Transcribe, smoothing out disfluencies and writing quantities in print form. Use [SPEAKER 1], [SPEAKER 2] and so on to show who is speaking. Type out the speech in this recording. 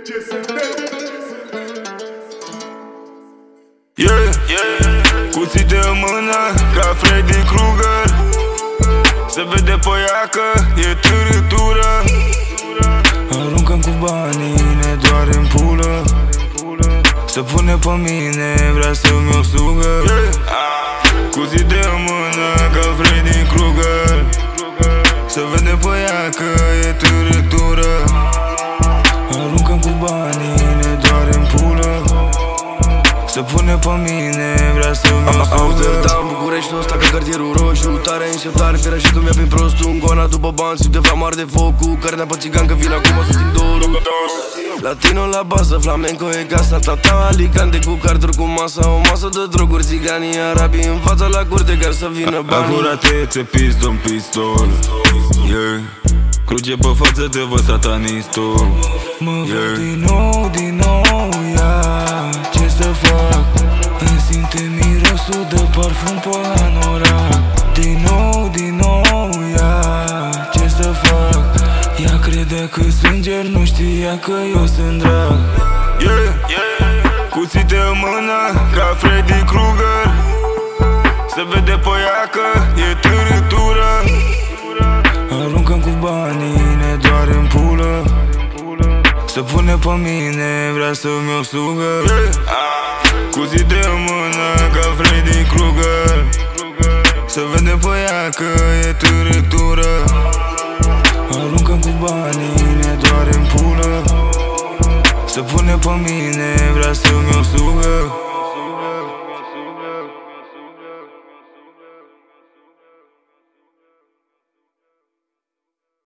[SPEAKER 1] Cuțite în mână ca Freddy Krueger. Se vede pe ea că e târâtură. Aruncăm cu banii, ne doare-n pulă. Se pune pe mine, vrea să-mi o sugă. Cuțite în mână ca Freddy Krueger. Se vede pe ea că e târâtură. Aruncăm cu banii, ne doare-n pulă. Se pune pe mine, vrea să-mi o sugă.
[SPEAKER 2] Amsterdam, București, ăsta ca cartierul roșu. Tare înșeptare, fiera și cum ia prin prostul. Un gona după bani, sub de flamar de foc. Cu carnea pe țigan, că vin acum să sting dorul. Latino la bază, flamenco e casa. Tata Alicante cu carduri cu masa. O masă de droguri, țiganii arabii în fața la curte, chiar să vină banii.
[SPEAKER 1] Acuratețe, pistol, cruce pe față, te văd satanistul.
[SPEAKER 3] Mă văd din nou, ia, ce să fac? Îmi simte mirosul de parfum pe anorac. Din nou, ia, ce să fac? Ea crede că sunt ger, nu știa că eu sunt drag.
[SPEAKER 1] Cuțite în mână ca Freddy Krueger. Se vede pe ea că e târâtură.
[SPEAKER 3] Aruncăm cu banii, ne doare-n pulă. Se pune pe mine, vrea să-mi o sugă.
[SPEAKER 1] Cuțite în mână ca Freddy Krueger. Se vede pe ea că e târâtură.
[SPEAKER 3] Aruncăm cu banii, ne doare-n pulă. Se pune pe mine, vrea să-mi o sugă.